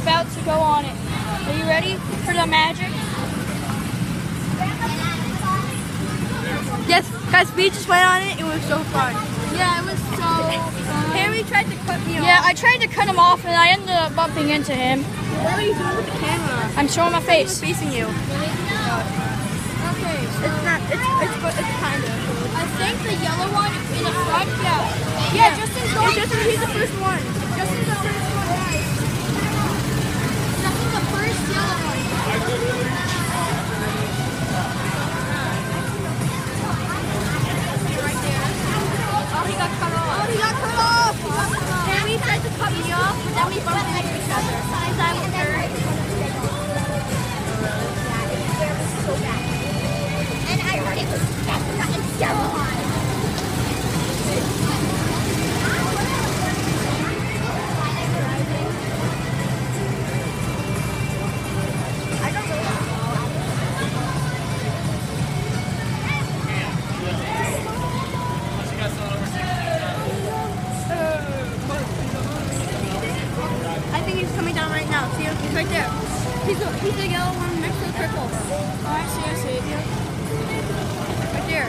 about to go on it. Are you ready for the magic? Yes, guys, we just went on it. It was so fun. Yeah, it was so fun. Harry tried to cut me off. Yeah, I tried to cut him off and I ended up bumping into him. What are you doing with the camera? I'm showing my It's face. facing you. Okay, It's not. It's kind of. I think the yellow one in the front, yeah. Yeah, Justin's going. Justin, he's the first one. Justin's the first one, guys. Justin's the first yellow one. Right there. Oh, he got cut off. Oh, he got cut off. Harry tried to cut me off, but then we bumped into each other. Because I was third. And I heard it was fucking so hot. I think he's coming down right now. See him? He's right there. He's the yellow one next to the purple. Oh, I see. Right there.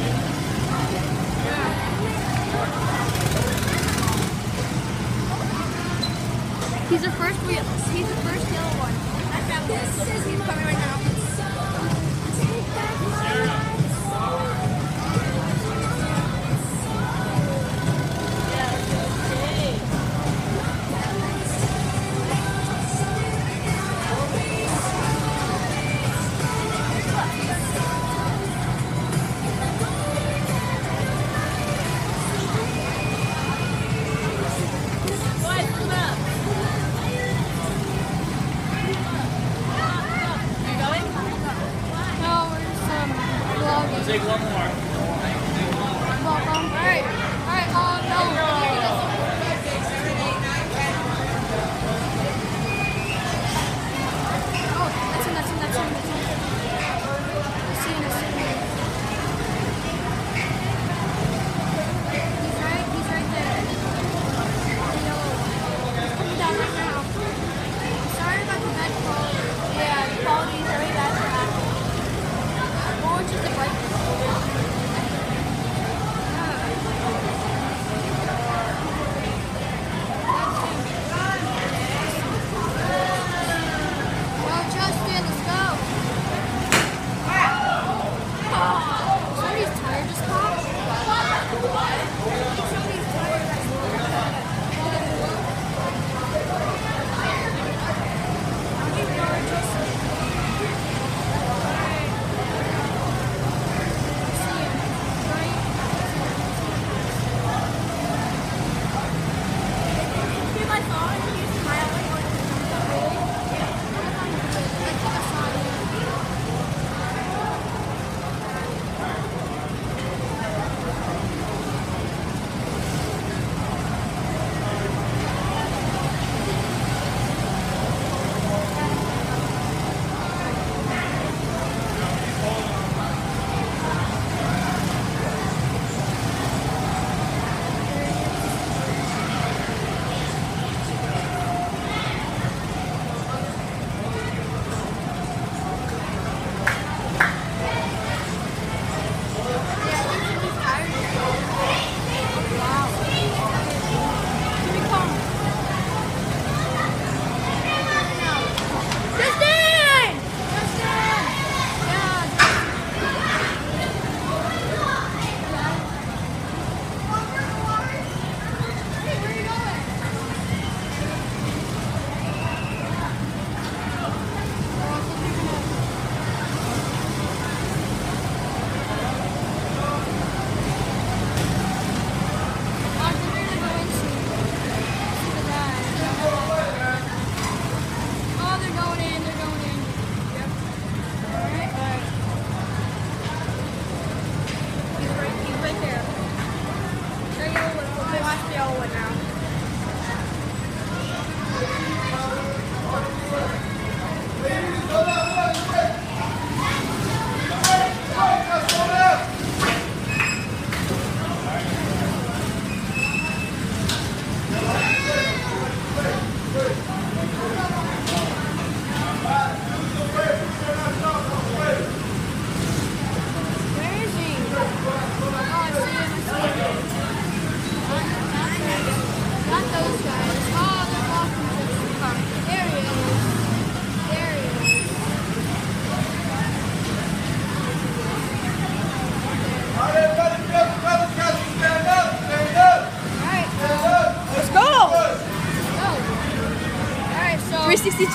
He's the first wheel. He's the first yellow one. That's that one. He's coming right now. No, we're just vlogging. Take one more. Alright, no. Oh, that's him. I see him. He's right there. The yellow one. He's coming down right now. Sorry about the bad quality. Yeah, the quality is very bad for Apple. Orange is the brightness.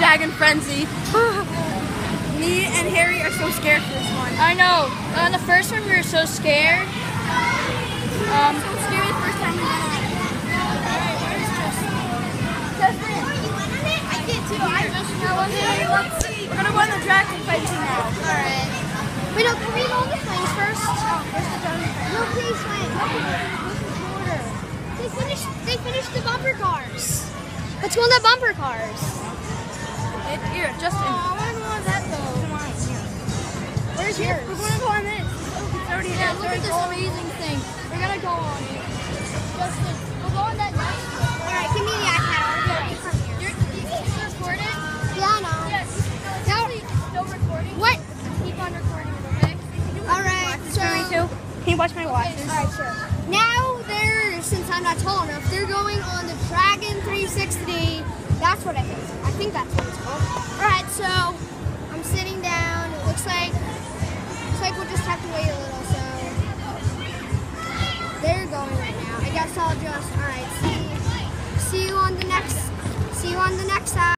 Dragon Frenzy. Me and Harry are so scared for this one. I know. On the first one, we were so scared. So scary the first time we went on it. Alright, where's Justin? I did too. Okay, let's see. We're gonna go on the dragon fight now. Alright. Wait, no, can we go on the planes first? Oh, where's the dragon fight? No, please wait. They finished the bumper cars. Let's go on the bumper cars. Here, Justin. I want to go on that though. Come on, here. Where's We're yours? gonna go on this. It's already Yeah, it's look already at this cold. amazing thing. We're gonna go on it. Justin, we'll go on that next one. Alright, give me the iPad. I'll come here. You record it? Yeah, I know. Yes. Still recording? What? Keep on recording it, okay? Alright, so. Can you watch my watches? Alright, sure. Now since I'm not tall enough, they're going on the Dragon 360. That's what I think. I think that's what it's called. Alright, so I'm sitting down. It looks like we'll just have to wait a little, so they're going right now. I guess I'll just alright, see you on the next side.